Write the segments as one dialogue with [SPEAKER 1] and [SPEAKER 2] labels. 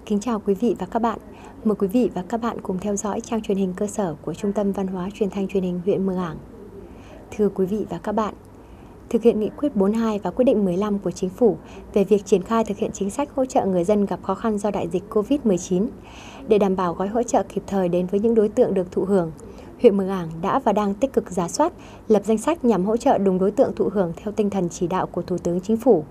[SPEAKER 1] Kính chào quý vị và các bạn. Mời quý vị và các bạn cùng theo dõi trang truyền hình cơ sở của Trung tâm Văn hóa Truyền thanh Truyền hình huyện Mường Ảng. Thưa quý vị và các bạn, thực hiện nghị quyết 42 và quyết định 15 của Chính phủ về việc triển khai thực hiện chính sách hỗ trợ người dân gặp khó khăn do đại dịch Covid-19 để đảm bảo gói hỗ trợ kịp thời đến với những đối tượng được thụ hưởng, huyện Mường Ảng đã và đang tích cực rà soát, lập danh sách nhằm hỗ trợ đúng đối tượng thụ hưởng theo tinh thần chỉ đạo của Thủ tướng Chính phủ.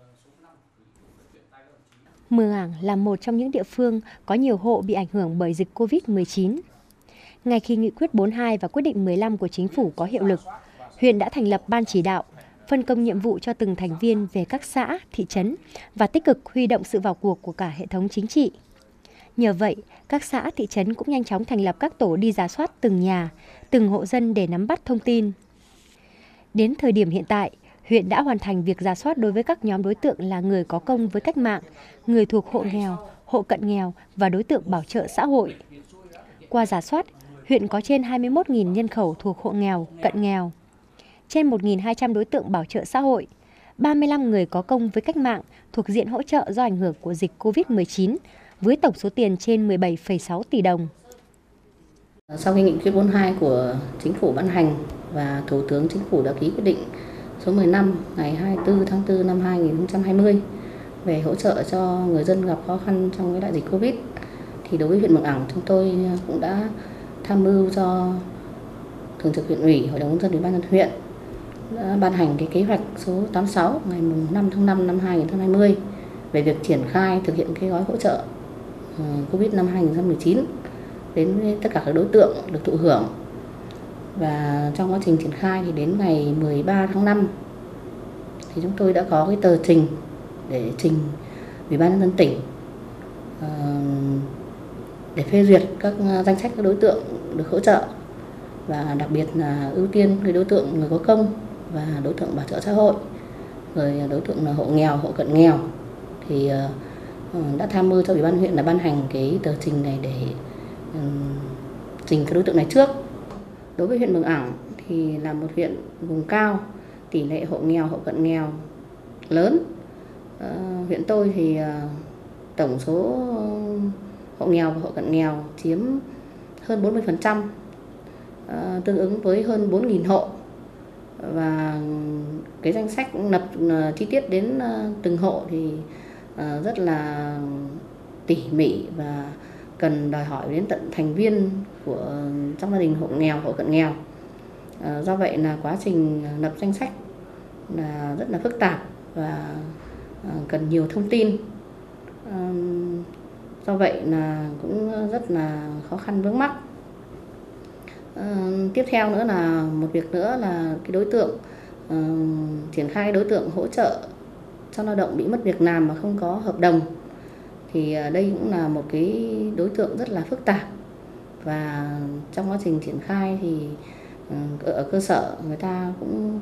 [SPEAKER 1] Mường Ảng là một trong những địa phương có nhiều hộ bị ảnh hưởng bởi dịch Covid-19. Ngay khi nghị quyết 42 và quyết định 15 của Chính phủ có hiệu lực, huyện đã thành lập ban chỉ đạo, phân công nhiệm vụ cho từng thành viên về các xã, thị trấn và tích cực huy động sự vào cuộc của cả hệ thống chính trị. Nhờ vậy, các xã, thị trấn cũng nhanh chóng thành lập các tổ đi rà soát từng nhà, từng hộ dân để nắm bắt thông tin. Đến thời điểm hiện tại, huyện đã hoàn thành việc rà soát đối với các nhóm đối tượng là người có công với cách mạng, người thuộc hộ nghèo, hộ cận nghèo và đối tượng bảo trợ xã hội. Qua rà soát, huyện có trên 21.000 nhân khẩu thuộc hộ nghèo, cận nghèo, trên 1.200 đối tượng bảo trợ xã hội, 35 người có công với cách mạng thuộc diện hỗ trợ do ảnh hưởng của dịch Covid-19 với tổng số tiền trên 17,6 tỷ đồng.
[SPEAKER 2] Sau khi nghị quyết 42 của Chính phủ ban hành và Thủ tướng Chính phủ đã ký quyết định số 15 ngày 24 tháng 4 năm 2020 về hỗ trợ cho người dân gặp khó khăn trong cái đại dịch Covid, thì đối với huyện Mường Ảng, chúng tôi cũng đã tham mưu cho Thường trực huyện ủy, Hội đồng nhân dân Ủy ban nhân dân huyện đã ban hành cái kế hoạch số 86 ngày 5 tháng 5 năm 2020 về việc triển khai thực hiện cái gói hỗ trợ Covid năm 2019 đến với tất cả các đối tượng được thụ hưởng. Và trong quá trình triển khai thì đến ngày 13 tháng 5 thì chúng tôi đã có cái tờ trình để trình Ủy ban nhân dân tỉnh để phê duyệt các danh sách các đối tượng được hỗ trợ, và đặc biệt là ưu tiên cái đối tượng người có công và đối tượng bảo trợ xã hội, rồi đối tượng là hộ nghèo, hộ cận nghèo, thì đã tham mưu cho Ủy ban huyện là ban hành cái tờ trình này để trình các đối tượng này trước. Đối với huyện Mường Ảng thì là một huyện vùng cao, tỷ lệ hộ nghèo, hộ cận nghèo lớn. Huyện tôi thì tổng số hộ nghèo và hộ cận nghèo chiếm hơn 40%, tương ứng với hơn 4.000 hộ. Và cái danh sách lập chi tiết đến từng hộ thì rất là tỉ mỉ và cần đòi hỏi đến tận thành viên của trong gia đình hộ nghèo, hộ cận nghèo. Do vậy là quá trình lập danh sách là rất là phức tạp và cần nhiều thông tin. Do vậy là cũng rất là khó khăn vướng mắc. Tiếp theo nữa là một việc nữa là cái đối tượng triển khai đối tượng hỗ trợ cho lao động bị mất việc làm mà không có hợp đồng, thì đây cũng là một cái đối tượng rất là phức tạp, và trong quá trình triển khai thì ở cơ sở người ta cũng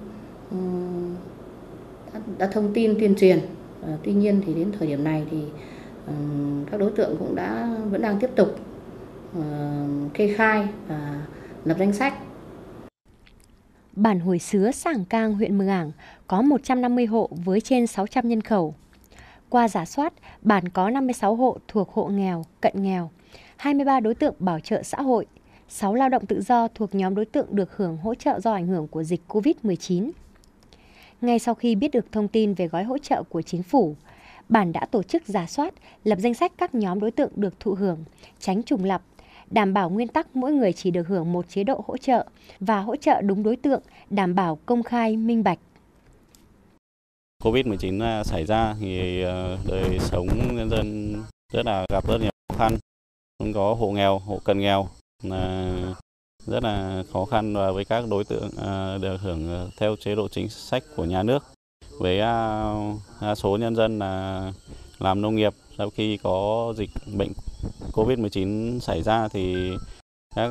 [SPEAKER 2] đã thông tin tuyên truyền. Tuy nhiên thì đến thời điểm này thì các đối tượng cũng vẫn đang tiếp tục kê khai và lập danh sách.
[SPEAKER 1] Bản Hồi Sứa, xã Ảng Cang, huyện Mường Ảng có 150 hộ với trên 600 nhân khẩu. Qua rà soát, bản có 56 hộ thuộc hộ nghèo, cận nghèo, 23 đối tượng bảo trợ xã hội, 6 lao động tự do thuộc nhóm đối tượng được hưởng hỗ trợ do ảnh hưởng của dịch Covid-19. Ngay sau khi biết được thông tin về gói hỗ trợ của Chính phủ, bản đã tổ chức rà soát, lập danh sách các nhóm đối tượng được thụ hưởng, tránh trùng lặp, đảm bảo nguyên tắc mỗi người chỉ được hưởng một chế độ hỗ trợ và hỗ trợ đúng đối tượng, đảm bảo công khai, minh bạch.
[SPEAKER 3] Covid-19 xảy ra thì đời sống nhân dân gặp rất nhiều khó khăn. Không có hộ nghèo, hộ cận nghèo là rất là khó khăn, và với các đối tượng được hưởng theo chế độ chính sách của nhà nước. Với đa số nhân dân là làm nông nghiệp, sau khi có dịch bệnh Covid-19 xảy ra thì các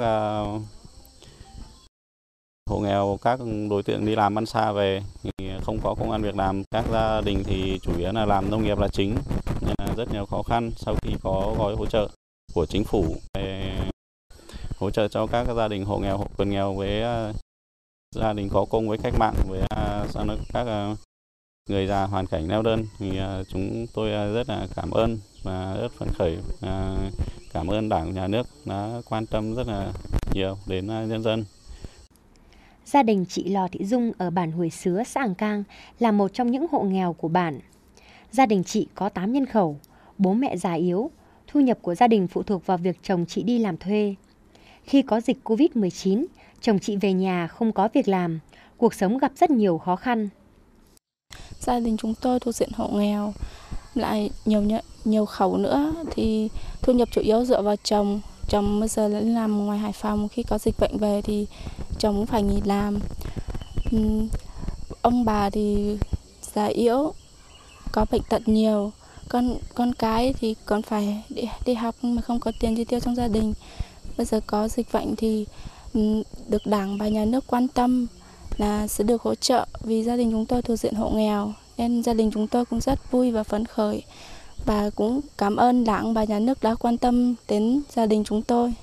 [SPEAKER 3] hộ nghèo, các đối tượng đi làm ăn xa về thì không có công ăn việc làm, các gia đình thì chủ yếu là làm nông nghiệp là chính, nên là rất nhiều khó khăn. Sau khi có gói hỗ trợ của Chính phủ về hỗ trợ cho các gia đình hộ nghèo, hộ cận nghèo với gia đình có công với cách mạng, với các người già hoàn cảnh neo đơn thì chúng tôi rất là cảm ơn và rất phấn khởi, cảm ơn Đảng, Nhà nước đã quan tâm rất là nhiều đến nhân dân.
[SPEAKER 1] Gia đình chị Lò Thị Dung ở bản Huồi Sứa, xã Ảng Cang là một trong những hộ nghèo của bản. Gia đình chị có 8 nhân khẩu, bố mẹ già yếu, thu nhập của gia đình phụ thuộc vào việc chồng chị đi làm thuê. Khi có dịch Covid-19, chồng chị về nhà không có việc làm, cuộc sống gặp rất nhiều khó khăn.
[SPEAKER 4] Gia đình chúng tôi thuộc diện hộ nghèo, lại nhiều khẩu nữa thì thu nhập chủ yếu dựa vào chồng. Chồng bây giờ lại làm ngoài Hải Phòng, khi có dịch bệnh về thì chồng cũng phải nghỉ làm. Ông bà thì già yếu, có bệnh tật nhiều, con cái thì còn phải đi học mà không có tiền chi tiêu trong gia đình. Bây giờ có dịch bệnh thì được Đảng và Nhà nước quan tâm là sẽ được hỗ trợ, vì gia đình chúng tôi thuộc diện hộ nghèo nên gia đình chúng tôi cũng rất vui và phấn khởi, và cũng cảm ơn Đảng và Nhà nước đã quan tâm đến gia đình chúng tôi.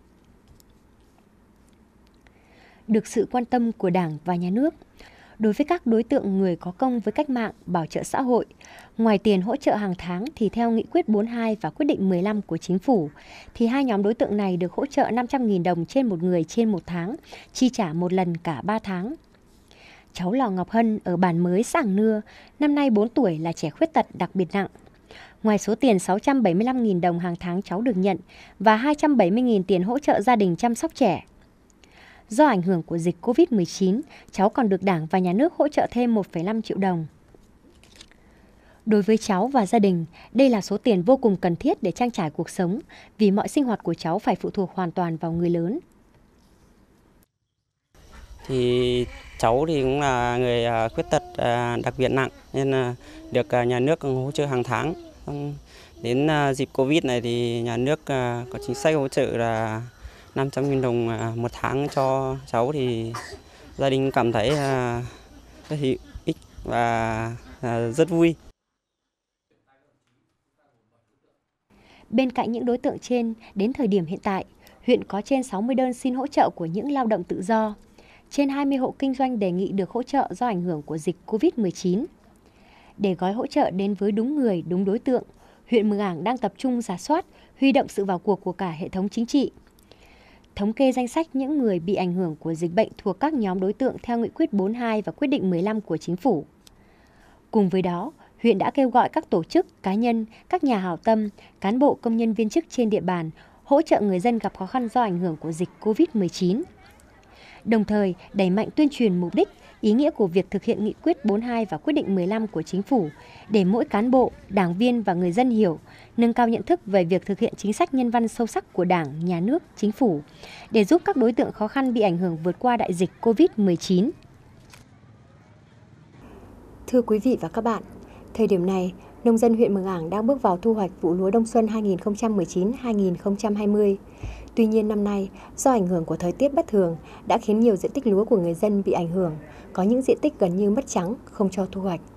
[SPEAKER 1] Được sự quan tâm của Đảng và Nhà nước, đối với các đối tượng người có công với cách mạng, bảo trợ xã hội, ngoài tiền hỗ trợ hàng tháng thì theo Nghị quyết 42 và Quyết định 15 của Chính phủ, thì hai nhóm đối tượng này được hỗ trợ 500.000 đồng trên một người trên một tháng, chi trả một lần cả 3 tháng. Cháu Lò Ngọc Hân ở bản mới xã Ảng Nưa, năm nay 4 tuổi, là trẻ khuyết tật đặc biệt nặng. Ngoài số tiền 675.000 đồng hàng tháng cháu được nhận và 270.000 tiền hỗ trợ gia đình chăm sóc trẻ. Do ảnh hưởng của dịch Covid-19, cháu còn được Đảng và Nhà nước hỗ trợ thêm 1,5 triệu đồng. Đối với cháu và gia đình, đây là số tiền vô cùng cần thiết để trang trải cuộc sống, vì mọi sinh hoạt của cháu phải phụ thuộc hoàn toàn vào người lớn.
[SPEAKER 5] Thì cháu thì cũng là người khuyết tật đặc biệt nặng, nên được Nhà nước hỗ trợ hàng tháng. Đến dịp Covid này thì Nhà nước có chính sách hỗ trợ là 500.000 đồng một tháng cho cháu, thì gia đình cảm thấy rất hữu ích và rất vui.
[SPEAKER 1] Bên cạnh những đối tượng trên, đến thời điểm hiện tại, huyện có trên 60 đơn xin hỗ trợ của những lao động tự do. Trên 20 hộ kinh doanh đề nghị được hỗ trợ do ảnh hưởng của dịch Covid-19. Để gói hỗ trợ đến với đúng người, đúng đối tượng, huyện Mường Ảng đang tập trung rà soát, huy động sự vào cuộc của cả hệ thống chính trị. Thống kê danh sách những người bị ảnh hưởng của dịch bệnh thuộc các nhóm đối tượng theo Nghị quyết 42 và Quyết định 15 của Chính phủ. Cùng với đó, huyện đã kêu gọi các tổ chức, cá nhân, các nhà hảo tâm, cán bộ, công nhân viên chức trên địa bàn hỗ trợ người dân gặp khó khăn do ảnh hưởng của dịch Covid-19. Đồng thời, đẩy mạnh tuyên truyền mục đích, ý nghĩa của việc thực hiện Nghị quyết 42 và Quyết định 15 của Chính phủ để mỗi cán bộ, đảng viên và người dân hiểu, nâng cao nhận thức về việc thực hiện chính sách nhân văn sâu sắc của Đảng, Nhà nước, Chính phủ để giúp các đối tượng khó khăn bị ảnh hưởng vượt qua đại dịch Covid-19. Thưa quý vị và các bạn, thời điểm này, nông dân huyện Mường Ảng đang bước vào thu hoạch vụ lúa đông xuân 2019-2020. Tuy nhiên năm nay, do ảnh hưởng của thời tiết bất thường đã khiến nhiều diện tích lúa của người dân bị ảnh hưởng, có những diện tích gần như mất trắng, không cho thu hoạch.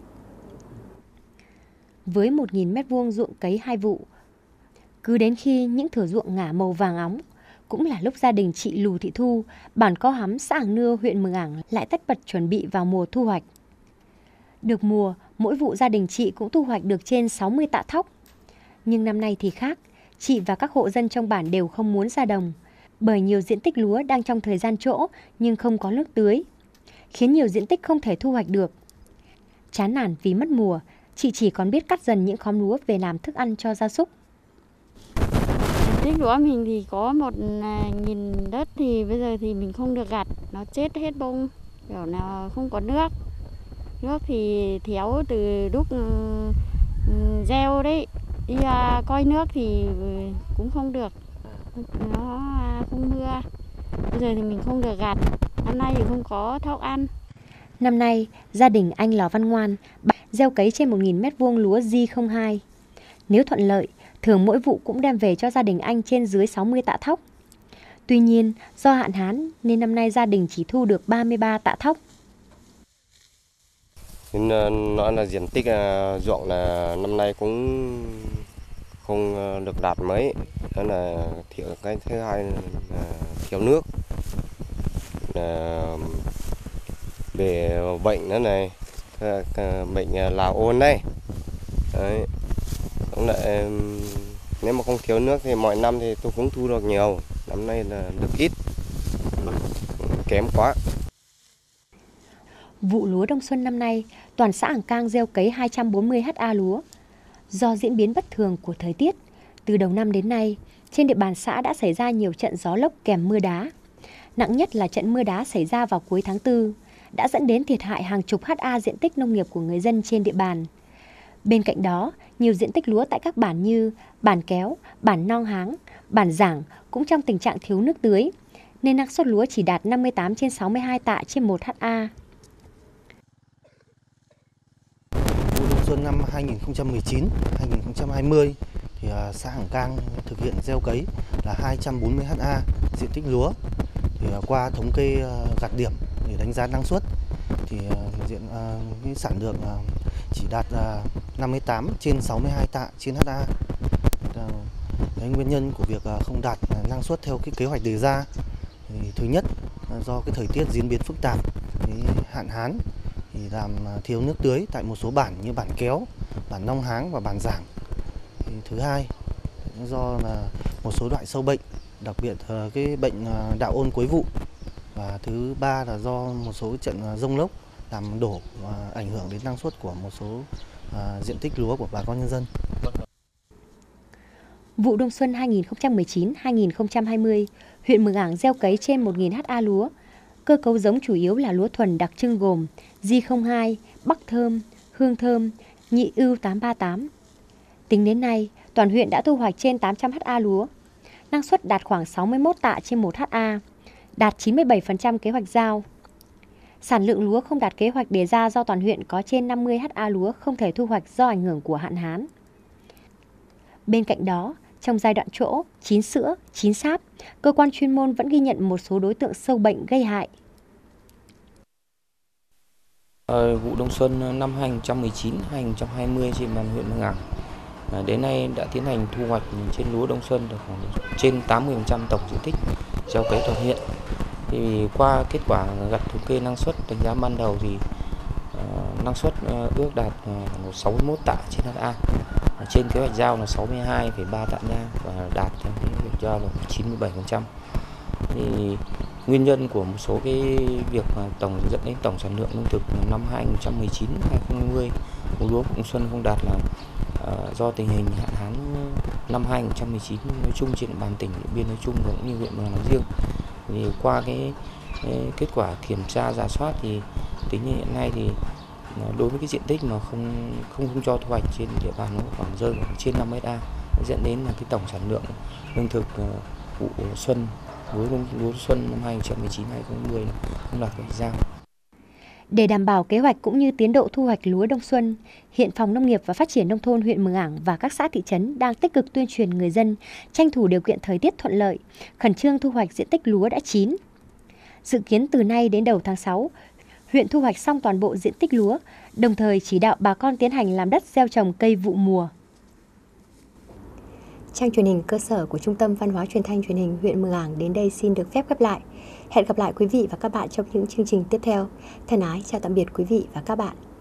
[SPEAKER 1] Với 1.000 m² ruộng cấy 2 vụ, cứ đến khi những thửa ruộng ngả màu vàng óng, cũng là lúc gia đình chị Lù Thị Thu, bản Co Hắm, xã Ảng Nưa, huyện Mường Ảng lại tất bật chuẩn bị vào mùa thu hoạch. Được mùa, mỗi vụ gia đình chị cũng thu hoạch được trên 60 tạ thóc. Nhưng năm nay thì khác, chị và các hộ dân trong bản đều không muốn ra đồng, bởi nhiều diện tích lúa đang trong thời gian trỗ nhưng không có nước tưới, khiến nhiều diện tích không thể thu hoạch được. Chán nản vì mất mùa, chị chỉ còn biết cắt dần những khóm lúa về làm thức ăn cho gia súc.
[SPEAKER 6] Diện tích lúa mình thì có 1.000 đất thì bây giờ thì mình không được gặt, nó chết hết bông, kiểu nào không có nước. Nước thì thiếu từ lúc gieo đấy, đi coi nước thì cũng không được, nó không mưa. Bây giờ thì mình không được gặt, năm nay thì không có thóc ăn.
[SPEAKER 1] Năm nay, gia đình anh Lò Văn Ngoan gieo cấy trên 1.000 m² lúa J02. Nếu thuận lợi, thường mỗi vụ cũng đem về cho gia đình anh trên dưới 60 tạ thóc. Tuy nhiên, do hạn hán nên năm nay gia đình chỉ thu được 33 tạ thóc.
[SPEAKER 7] Nói là diện tích ruộng là năm nay cũng không được đạt mấy, đó là thiếu. Cái thứ hai là thiếu nước, về bệnh nữa này, bệnh lào ôn đấy. Đấy. Lại, nếu mà không thiếu nước thì mọi năm thì tôi cũng thu được nhiều, năm nay là được ít, kém quá.
[SPEAKER 1] Vụ lúa đông xuân năm nay, toàn xã Ảng Cang gieo cấy 240 ha lúa. Do diễn biến bất thường của thời tiết, từ đầu năm đến nay, trên địa bàn xã đã xảy ra nhiều trận gió lốc kèm mưa đá. Nặng nhất là trận mưa đá xảy ra vào cuối tháng 4, đã dẫn đến thiệt hại hàng chục ha diện tích nông nghiệp của người dân trên địa bàn. Bên cạnh đó, nhiều diện tích lúa tại các bản như bản Kéo, bản Nong Háng, bản Giảng cũng trong tình trạng thiếu nước tưới, nên năng suất lúa chỉ đạt 58 trên 62 tạ trên 1 ha.
[SPEAKER 8] Vụ đông xuân năm 2019-2020 thì xã Ảng Cang thực hiện gieo cấy là 240 ha diện tích lúa. Thì qua thống kê gặt điểm để đánh giá năng suất thì cái sản lượng chỉ đạt 58 trên 62 tạ trên ha. Nguyên nhân của việc không đạt năng suất theo cái kế hoạch đề ra thì thứ nhất do cái thời tiết diễn biến phức tạp, cái hạn hán thì làm thiếu nước tưới tại một số bản như bản Kéo, bản Nong Háng và bản Giảng. Thì thứ hai do là một số loại sâu bệnh, đặc biệt cái bệnh đạo ôn cuối vụ. Và thứ ba là do một số trận dông lốc làm đổ và ảnh hưởng đến năng suất của một số diện tích lúa của bà con nhân dân.
[SPEAKER 1] Vụ đông xuân 2019-2020, huyện Mường Ảng gieo cấy trên 1.000 ha lúa. Cơ cấu giống chủ yếu là lúa thuần đặc trưng gồm J02, Bắc Thơm, Hương Thơm, Nhị Ưu 838. Tính đến nay, toàn huyện đã thu hoạch trên 800 ha lúa. Năng suất đạt khoảng 61 tạ trên 1 ha, đạt 97% kế hoạch giao. Sản lượng lúa không đạt kế hoạch đề ra do toàn huyện có trên 50 ha lúa không thể thu hoạch do ảnh hưởng của hạn hán. Bên cạnh đó, trong giai đoạn trỗ, chín sữa, chín sáp, cơ quan chuyên môn vẫn ghi nhận một số đối tượng sâu bệnh gây hại.
[SPEAKER 9] Vụ đông xuân năm 2019-2020 trên bàn huyện Mường Ảng đến nay đã tiến hành thu hoạch trên lúa đông xuân được khoảng trên 80% tổng diện tích gieo cấy toàn huyện. Thì qua kết quả gặt thống kê năng suất đánh giá ban đầu thì năng suất ước đạt 61 tạ trên ha. Trên kế hoạch giao là 62,3 tạ nha và đạt theo kế hoạch giao là 97%. Thì nguyên nhân của một số cái việc dẫn đến tổng sản lượng lương thực năm 2019-2020 của lúa đông xuân không đạt là do tình hình hạn hán năm 2019 nói chung trên địa bàn tỉnh Điện Biên nói chung và cũng như huyện Mường Ảng nói riêng. Thì qua cái kết quả kiểm tra rà soát thì tính như hiện nay thì đối với cái diện tích mà không cho thu hoạch trên địa bàn nó khoảng rơi khoảng trên 50 ha, dẫn đến là cái tổng sản lượng lương thực vụ xuân lúa xuân năm 2019-2020 không đạt kế hoạch giao.
[SPEAKER 1] Để đảm bảo kế hoạch cũng như tiến độ thu hoạch lúa đông xuân, hiện Phòng Nông nghiệp và Phát triển Nông thôn huyện Mường Ảng và các xã thị trấn đang tích cực tuyên truyền người dân tranh thủ điều kiện thời tiết thuận lợi, khẩn trương thu hoạch diện tích lúa đã chín. Dự kiến từ nay đến đầu tháng 6, huyện thu hoạch xong toàn bộ diện tích lúa, đồng thời chỉ đạo bà con tiến hành làm đất gieo trồng cây vụ mùa. Trang truyền hình cơ sở của Trung tâm Văn hóa Truyền thanh Truyền hình huyện Mường Ảng đến đây xin được phép khép lại. Hẹn gặp lại quý vị và các bạn trong những chương trình tiếp theo. Thân ái chào tạm biệt quý vị và các bạn.